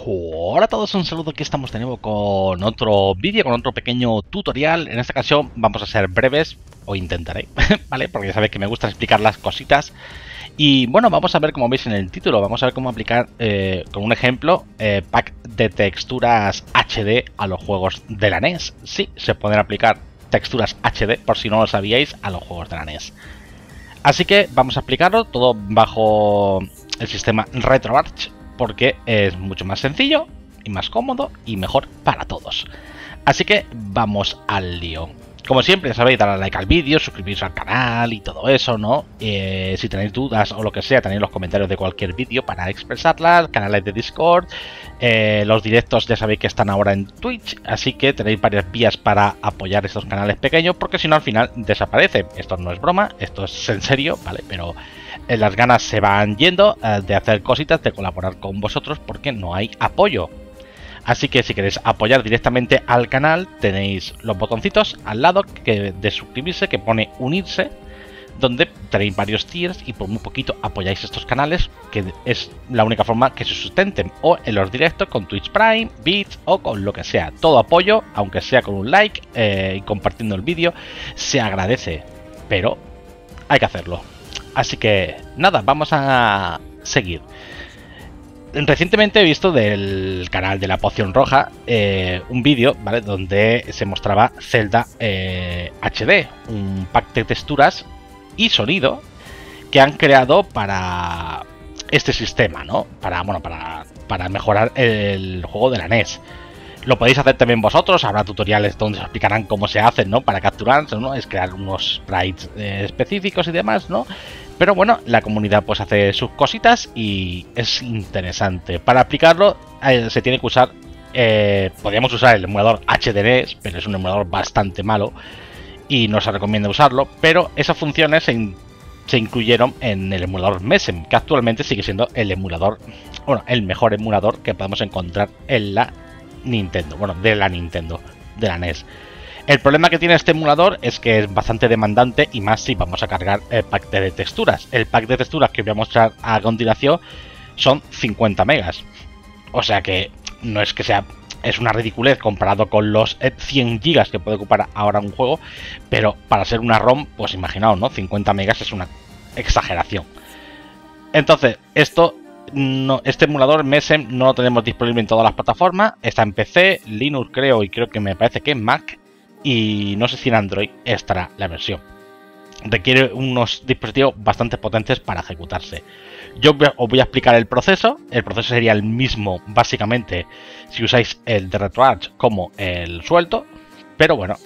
Hola a todos, un saludo. Aquí estamos de nuevo con otro vídeo, con otro pequeño tutorial. En esta ocasión vamos a ser breves, o intentaré, ¿vale? Porque ya sabéis que me gusta explicar las cositas. Y bueno, vamos a ver, como veis en el título, vamos a ver cómo aplicar con un ejemplo pack de texturas HD a los juegos de la NES. Sí, se pueden aplicar texturas HD, por si no lo sabíais, a los juegos de la NES. Así que vamos a aplicarlo todo bajo el sistema RetroArch, porque es mucho más sencillo y más cómodo y mejor para todos. Así que vamos al lío. Como siempre, ya sabéis, darle like al vídeo, suscribiros al canal y todo eso, ¿no? Si tenéis dudas o lo que sea, tenéis los comentarios de cualquier vídeo para expresarlas, canales de Discord, los directos ya sabéis que están ahora en Twitch, así que tenéis varias vías para apoyar estos canales pequeños, porque si no al final desaparecen. Esto no es broma, esto es en serio, ¿vale? Pero las ganas se van yendo de hacer cositas, de colaborar con vosotros, porque no hay apoyo. Así que si queréis apoyar directamente al canal, tenéis los botoncitos al lado de suscribirse que pone unirse, donde tenéis varios tiers y por muy poquito apoyáis estos canales, que es la única forma que se sustenten, o en los directos con Twitch Prime, Bits o con lo que sea. Todo apoyo, aunque sea con un like y compartiendo el vídeo, se agradece, pero hay que hacerlo. Así que nada, vamos a seguir. Recientemente he visto del canal de la Poción Roja un vídeo, ¿vale? Donde se mostraba Zelda HD, un pack de texturas y sonido que han creado para este sistema, ¿no? Para mejorar el juego de la NES. Lo podéis hacer también vosotros, habrá tutoriales donde os explicarán cómo se hacen, ¿no? Para capturar, ¿no? Es crear unos sprites específicos y demás, ¿no? Pero bueno, la comunidad pues hace sus cositas y es interesante. Para aplicarlo se tiene que usar, podríamos usar el emulador HDNES, pero es un emulador bastante malo y no se recomienda usarlo, pero esas funciones se incluyeron en el emulador MESEM, que actualmente sigue siendo el emulador, bueno, el mejor emulador que podemos encontrar en la Nintendo, bueno, de la Nintendo, de la NES. El problema que tiene este emulador es que es bastante demandante, y más si vamos a cargar el pack de texturas. El pack de texturas que voy a mostrar a continuación son 50 megas. O sea que no es que sea... es una ridiculez comparado con los 100 gigas que puede ocupar ahora un juego, pero para ser una ROM, pues imaginaos, ¿no? 50 megas es una exageración. Entonces, este emulador MESEM no lo tenemos disponible en todas las plataformas. Está en PC, Linux creo, y creo que me parece que en Mac. Y no sé si en Android estará la versión. Requiere unos dispositivos bastante potentes para ejecutarse. Yo os voy a explicar el proceso. El proceso sería el mismo, básicamente, si usáis el de RetroArch como el suelto. Pero bueno,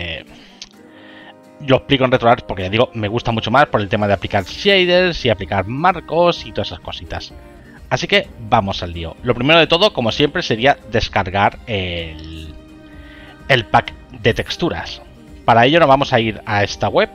yo explico en RetroArch porque ya digo, me gusta mucho más por el tema de aplicar shaders y aplicar marcos y todas esas cositas. Así que vamos al lío. Lo primero de todo, como siempre, sería descargar el pack de texturas. Para ello nos vamos a ir a esta web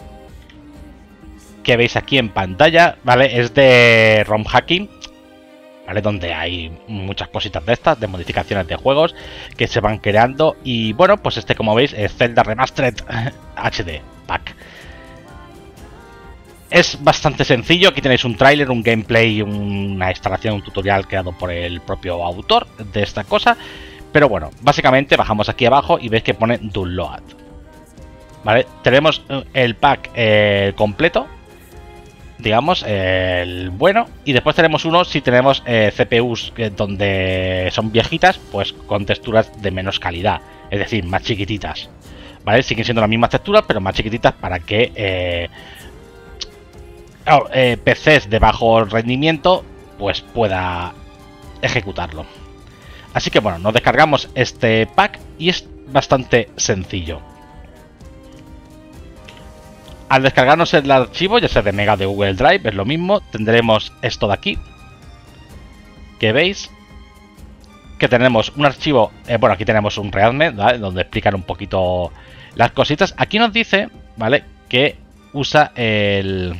que veis aquí en pantalla, ¿vale? Es de ROM hacking, ¿vale? Donde hay muchas cositas de estas, de modificaciones de juegos que se van creando. Y bueno, pues como veis es Zelda Remastered HD Pack. Es bastante sencillo, aquí tenéis un tráiler, un gameplay, una instalación, un tutorial creado por el propio autor de esta cosa. Pero bueno, básicamente bajamos aquí abajo y veis que pone Download. ¿Vale? Tenemos el pack completo, digamos, el bueno. Y después tenemos uno si tenemos CPUs donde son viejitas, pues con texturas de menos calidad, es decir, más chiquititas. ¿Vale? Siguen siendo las mismas texturas, pero más chiquititas para que PCs de bajo rendimiento pues pueda ejecutarlo. Así que bueno, nos descargamos este pack y es bastante sencillo. Al descargarnos el archivo, ya sea de Mega de Google Drive, es lo mismo, tendremos esto de aquí, que veis que tenemos un archivo, bueno, aquí tenemos un readme, ¿vale? Donde explican un poquito las cositas. Aquí nos dice, ¿vale? Que usa el...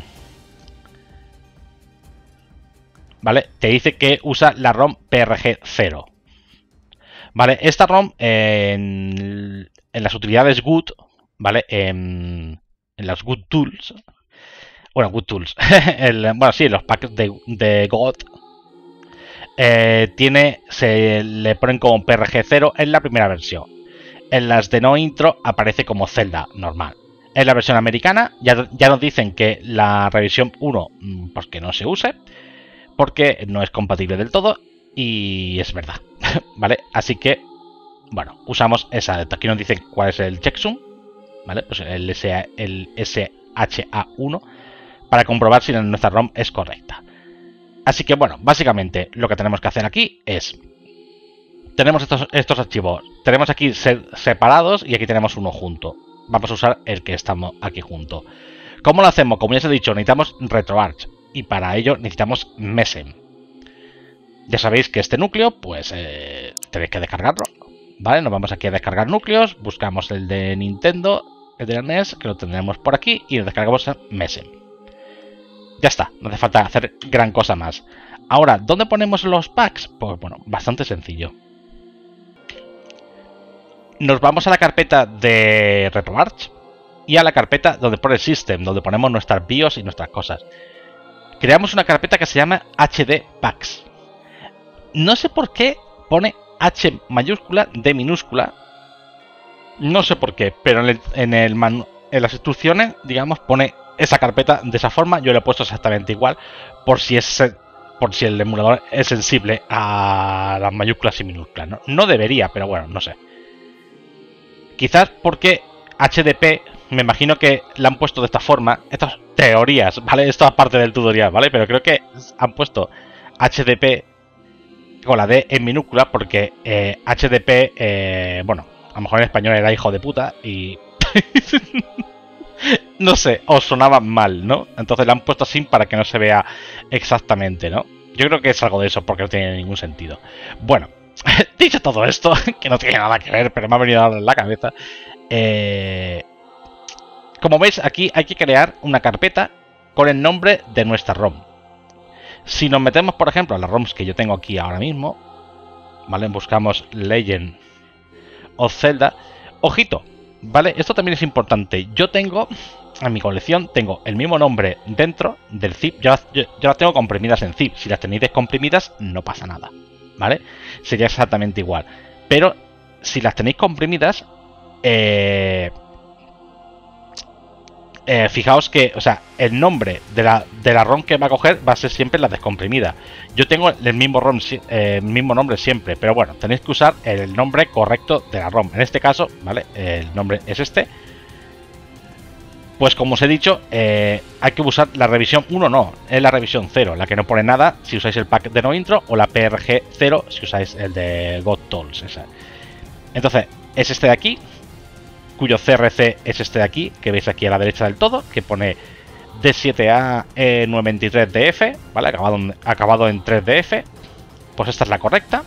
¿Vale? Te dice que usa la ROM PRG0. Vale, esta ROM en las utilidades GOOD, ¿vale? En las GOOD Tools, bueno, GOOD Tools, bueno, sí, los packs de GOOD se le ponen como PRG0 en la primera versión. En las de no intro aparece como Zelda normal. En la versión americana ya nos dicen que la revisión 1 pues que no se use, porque no es compatible del todo, y es verdad, ¿vale? Así que, bueno, usamos esa. Aquí nos dicen cuál es el checksum, ¿vale? Pues el SHA1 para comprobar si nuestra ROM es correcta. Así que, bueno, básicamente lo que tenemos que hacer aquí es... Tenemos estos archivos, tenemos aquí separados y aquí tenemos uno junto. Vamos a usar el que estamos aquí junto. ¿Cómo lo hacemos? Como ya os he dicho, necesitamos RetroArch y para ello necesitamos Mesen. Ya sabéis que este núcleo, pues tenéis que descargarlo, ¿vale? Nos vamos aquí a descargar núcleos, buscamos el de Nintendo, el de la NES, que lo tendremos por aquí, y nos descargamos Mesen. Ya está, no hace falta hacer gran cosa más. Ahora, ¿dónde ponemos los packs? Pues bueno, bastante sencillo. Nos vamos a la carpeta de RetroArch y a la carpeta donde pone System, donde ponemos nuestras BIOS y nuestras cosas. Creamos una carpeta que se llama HD Packs. No sé por qué pone H mayúscula, D minúscula. No sé por qué, pero en las instrucciones, digamos, pone esa carpeta de esa forma. Yo le he puesto exactamente igual, por si el emulador es sensible a las mayúsculas y minúsculas, ¿no? No debería, pero bueno, no sé. Quizás porque HDP, me imagino que la han puesto de esta forma. Estas teorías, ¿vale? Esto es parte del tutorial, ¿vale? Pero creo que han puesto HDP con la D en minúscula porque HDP, bueno, a lo mejor en español era hijo de puta y... no sé, os sonaba mal, ¿no? Entonces la han puesto así para que no se vea exactamente, ¿no? Yo creo que es algo de eso porque no tiene ningún sentido. Bueno. Dicho todo esto, que no tiene nada que ver, pero me ha venido a dar en la cabeza. Como veis, aquí hay que crear una carpeta con el nombre de nuestra ROM. Si nos metemos, por ejemplo, a las ROMs que yo tengo aquí ahora mismo, ¿vale? Buscamos Legend of Zelda. Ojito, ¿vale? Esto también es importante. Yo tengo, en mi colección, tengo el mismo nombre dentro del zip. Yo las tengo comprimidas en zip. Si las tenéis descomprimidas, no pasa nada. ¿Vale? Sería exactamente igual. Pero si las tenéis comprimidas, fijaos que, o sea, el nombre de la ROM que va a coger va a ser siempre la descomprimida. Yo tengo el mismo mismo nombre siempre, pero bueno, tenéis que usar el nombre correcto de la ROM. En este caso, ¿vale? El nombre es este. Pues como os he dicho, hay que usar la revisión 1, no, es la revisión 0, la que no pone nada si usáis el pack de no intro, o la PRG 0 si usáis el de God Tools. Entonces, es este de aquí, cuyo CRC es este de aquí, que veis aquí a la derecha del todo, que pone D7A93DF, ¿vale? Acabado en 3DF, pues esta es la correcta.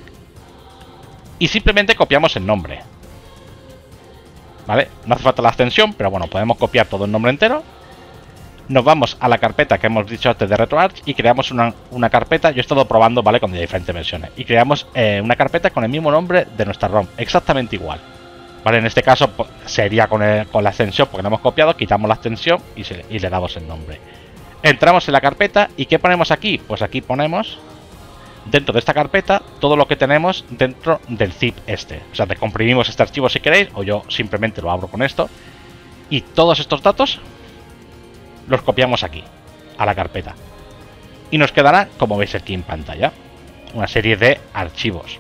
Y simplemente copiamos el nombre. ¿Vale? No hace falta la extensión, pero bueno, podemos copiar todo el nombre entero. Nos vamos a la carpeta que hemos dicho antes de RetroArch y creamos una carpeta. Yo he estado probando, ¿vale? Con diferentes versiones. Y creamos una carpeta con el mismo nombre de nuestra ROM, exactamente igual. ¿Vale? En este caso pues, sería con la extensión, porque no hemos copiado, quitamos la extensión y le damos el nombre. Entramos en la carpeta y ¿qué ponemos aquí? Pues aquí ponemos... dentro de esta carpeta todo lo que tenemos dentro del zip este. O sea, descomprimimos este archivo si queréis, o yo simplemente lo abro con esto. Y todos estos datos los copiamos aquí, a la carpeta. Y nos quedará, como veis aquí en pantalla, una serie de archivos.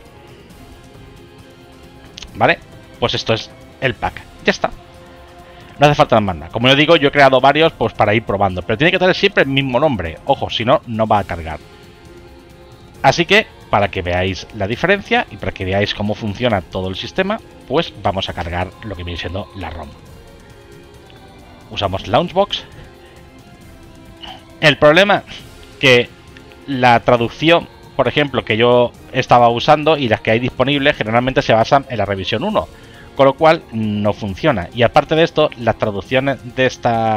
¿Vale? Pues esto es el pack. Ya está. No hace falta más nada. Como yo digo, yo he creado varios pues para ir probando. Pero tiene que tener siempre el mismo nombre. Ojo, si no, no va a cargar. Así que, para que veáis la diferencia y para que veáis cómo funciona todo el sistema, pues vamos a cargar lo que viene siendo la ROM. Usamos Launchbox. El problema que la traducción, por ejemplo, que yo estaba usando y las que hay disponibles generalmente se basan en la revisión 1, con lo cual no funciona. Y aparte de esto, las traducciones de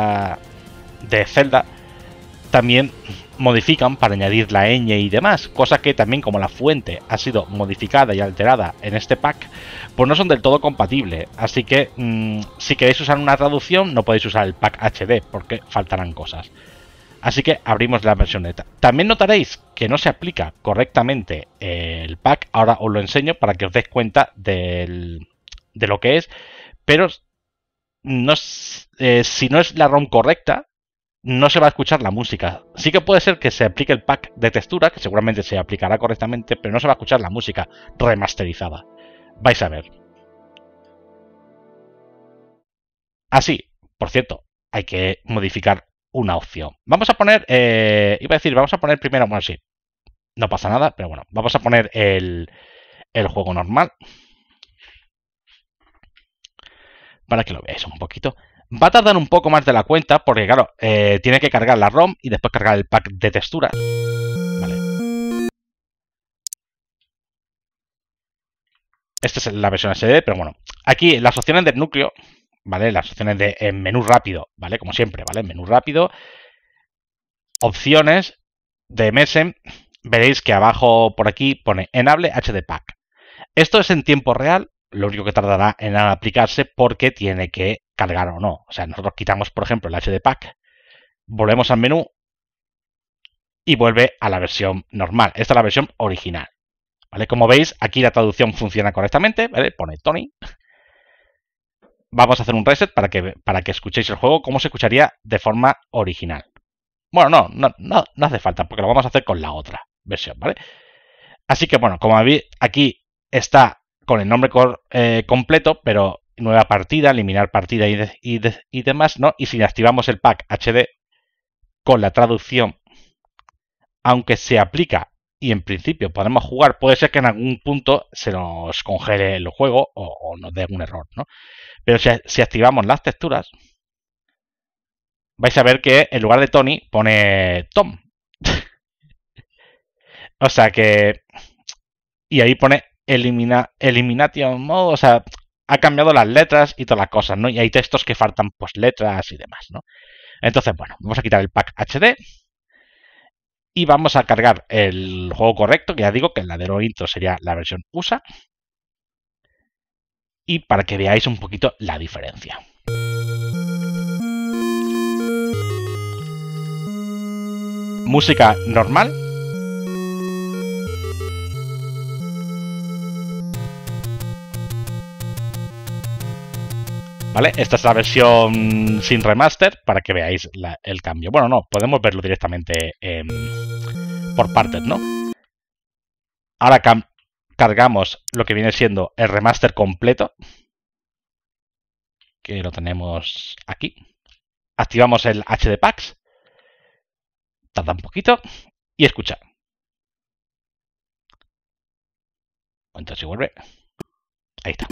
Zelda también modifican para añadir la ñ y demás, cosa que también, como la fuente ha sido modificada y alterada en este pack, pues no son del todo compatibles. Así que si queréis usar una traducción no podéis usar el pack HD porque faltarán cosas. Así que abrimos la versión beta. También notaréis que no se aplica correctamente el pack. Ahora os lo enseño para que os deis cuenta de lo que es. Pero no, si no es la ROM correcta, no se va a escuchar la música. Sí que puede ser que se aplique el pack de textura, que seguramente se aplicará correctamente, pero no se va a escuchar la música remasterizada. Vais a ver. Así, por cierto, hay que modificar una opción. Vamos a poner, iba a decir, vamos a poner primero, bueno, sí, no pasa nada, pero bueno, vamos a poner el juego normal. Para que lo veáis un poquito. Va a tardar un poco más de la cuenta, porque claro, tiene que cargar la ROM y después cargar el pack de texturas. Vale. Esta es la versión SD, pero bueno. Aquí las opciones del núcleo, ¿vale? Las opciones de menú rápido, ¿vale? Como siempre, ¿vale? Menú rápido. Opciones de MSM. Veréis que abajo por aquí pone Enable HD Pack. Esto es en tiempo real. Lo único que tardará en aplicarse porque tiene que cargar o no. O sea, nosotros quitamos, por ejemplo, el HD Pack, volvemos al menú y vuelve a la versión normal. Esta es la versión original. ¿Vale? Como veis, aquí la traducción funciona correctamente. ¿Vale? Pone Tony. Vamos a hacer un reset para que escuchéis el juego como se escucharía de forma original. Bueno, no hace falta porque lo vamos a hacer con la otra versión, ¿vale? Así que, bueno, como veis, aquí está con el nombre completo, pero nueva partida, eliminar partida y demás, ¿no? Y si activamos el pack HD con la traducción, aunque se aplica y en principio podemos jugar, puede ser que en algún punto se nos congele el juego o nos dé un error, ¿no? Pero si activamos las texturas, vais a ver que en lugar de Tony pone Tom. O sea que... Y ahí pone Elimination Mode, o sea, ha cambiado las letras y todas las cosas, ¿no? Y hay textos que faltan, pues, letras y demás, ¿no? Entonces, bueno, vamos a quitar el pack HD y vamos a cargar el juego correcto, que ya digo que el ladero intro sería la versión USA. Y para que veáis un poquito la diferencia. Música normal. ¿Vale? Esta es la versión sin remaster para que veáis el cambio. Bueno, no, podemos verlo directamente por partes, ¿no? Ahora cargamos lo que viene siendo el remaster completo, que lo tenemos aquí. Activamos el HD Packs. Tarda un poquito y escucha. Entonces si vuelve. Ahí está.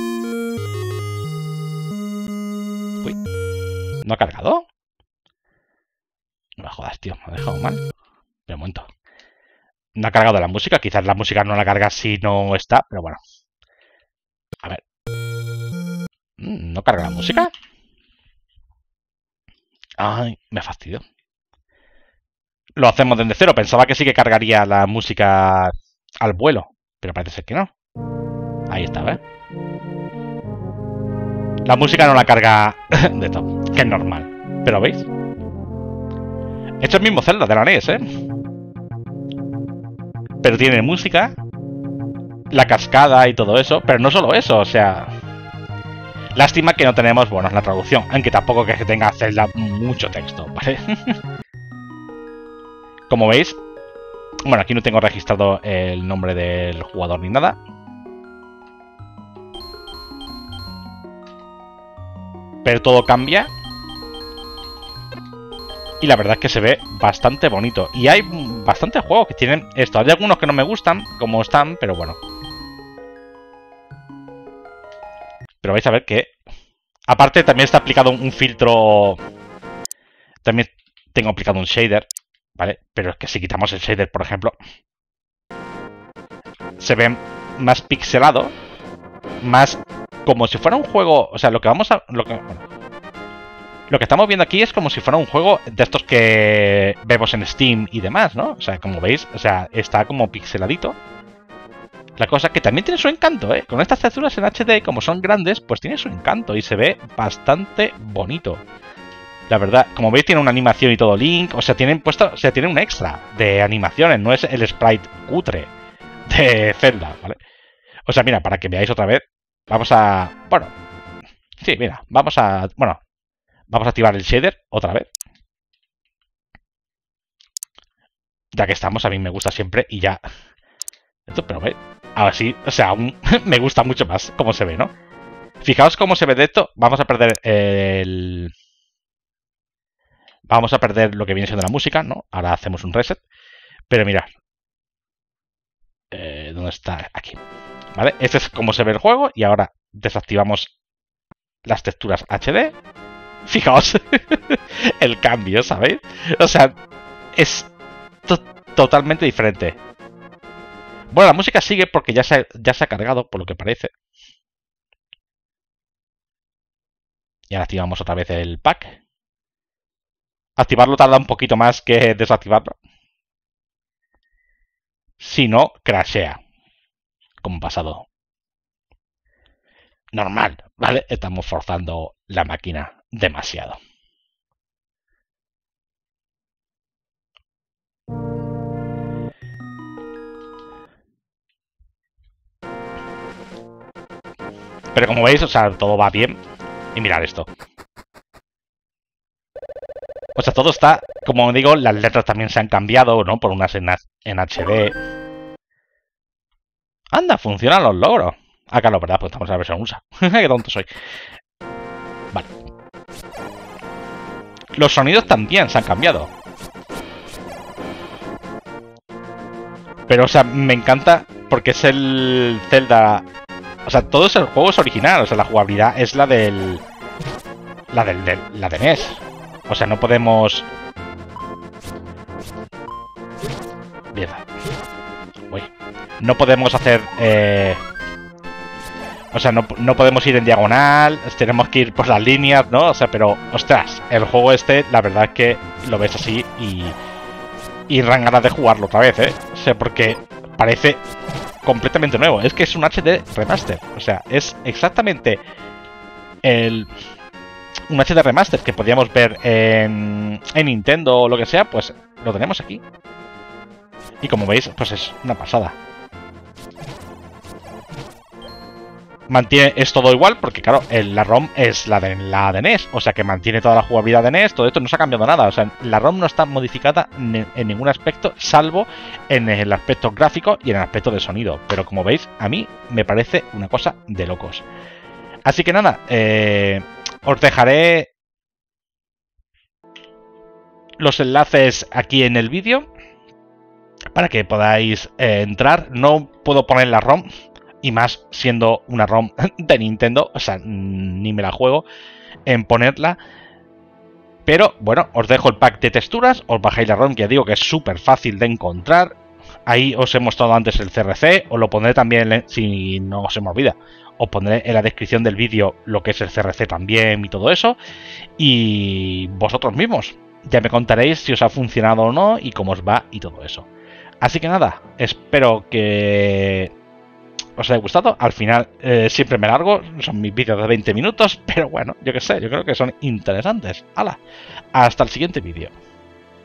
Uy. ¿No ha cargado? No me jodas, tío. Me ha dejado mal. De momento. No ha cargado la música. Quizás la música no la carga si no está, pero bueno. A ver. ¿No carga la música? Ay, me fastidio. Lo hacemos desde cero. Pensaba que sí que cargaría la música al vuelo, pero parece ser que no. Ahí está, ¿ves? La música no la carga de todo, que es normal. Pero ¿veis? Esto es el mismo Zelda de la NES, ¿eh? Pero tiene música, la cascada y todo eso. Pero no solo eso, o sea... Lástima que no tenemos, bueno, la traducción. Aunque tampoco que tenga Zelda mucho texto, ¿vale? Como veis... Bueno, aquí no tengo registrado el nombre del jugador ni nada. Pero todo cambia. Y la verdad es que se ve bastante bonito. Y hay bastantes juegos que tienen esto. Hay algunos que no me gustan, como están, pero bueno. Pero vais a ver que... Aparte también está aplicado un filtro... También tengo aplicado un shader, ¿vale? Pero es que si quitamos el shader, por ejemplo... Se ve más pixelado. Más como si fuera un juego... O sea, lo que vamos a... Lo que estamos viendo aquí es como si fuera un juego de estos que vemos en Steam y demás, ¿no? O sea, como veis, o sea, está como pixeladito. La cosa que también tiene su encanto, ¿eh? Con estas texturas en HD, como son grandes, pues tiene su encanto y se ve bastante bonito. La verdad, como veis tiene una animación y todo Link, o sea, tienen puesto, o sea, tiene un extra de animaciones, no es el sprite cutre de Zelda, ¿vale? O sea, mira, para que veáis otra vez, vamos a, bueno, sí, mira, vamos a, bueno, vamos a activar el shader otra vez. Ya que estamos, a mí me gusta siempre y ya. Esto, pero ve, ahora sí, o sea, aún me gusta mucho más cómo se ve, ¿no? Fijaos cómo se ve de esto, vamos a perder el... Vamos a perder lo que viene siendo la música, ¿no? Ahora hacemos un reset. Pero mirad. ¿Dónde está? Aquí. ¿Vale? Este es como se ve el juego. Y ahora desactivamos las texturas HD. Fijaos el cambio, ¿sabéis? O sea, es totalmente diferente. Bueno, la música sigue porque ya se ha cargado, por lo que parece. Y ahora activamos otra vez el pack. Activarlo tarda un poquito más que desactivarlo. Si no, crashea. Como pasado. Normal, ¿vale? Estamos forzando la máquina demasiado. Pero como veis, o sea, todo va bien. Y mirad esto. O sea, todo está, como digo, las letras también se han cambiado, ¿no? Por unas en HD. Anda, funcionan los logros. Acá lo verdad, pues estamos en la versión USA. Qué tonto soy. Vale. Los sonidos también se han cambiado. Pero, o sea, me encanta porque es el Zelda... O sea, todo el juego es original. O sea, la jugabilidad es la del... La de NES. O sea, no podemos... Bien. Uy. No podemos hacer... O sea, no podemos ir en diagonal, tenemos que ir por las líneas, ¿no? O sea, pero, ostras, el juego este, la verdad es que lo ves así y dan ganas de jugarlo otra vez, ¿eh? O sea, porque parece completamente nuevo. Es que es un HD remaster. O sea, es exactamente un HD remaster que podíamos ver en Nintendo o lo que sea, pues lo tenemos aquí. Y como veis, pues es una pasada. Es todo igual porque, claro, la ROM es la de NES, o sea que mantiene toda la jugabilidad de NES, todo esto no se ha cambiado nada, o sea, la ROM no está modificada en ningún aspecto, salvo en el aspecto gráfico y en el aspecto de sonido, pero como veis, a mí me parece una cosa de locos. Así que nada, os dejaré los enlaces aquí en el vídeo para que podáis entrar. No puedo poner la ROM, y más siendo una ROM de Nintendo, o sea, ni me la juego en ponerla. Pero bueno, os dejo el pack de texturas, os bajáis la ROM, que ya digo que es súper fácil de encontrar. Ahí os he mostrado antes el CRC, os lo pondré también, si no se me olvida, os pondré en la descripción del vídeo lo que es el CRC también y todo eso. Y vosotros mismos ya me contaréis si os ha funcionado o no y cómo os va y todo eso. Así que nada, espero que os haya gustado. Al final siempre me largo, son mis vídeos de 20 minutos, pero bueno, yo qué sé, yo creo que son interesantes. ¡Hala! Hasta el siguiente vídeo.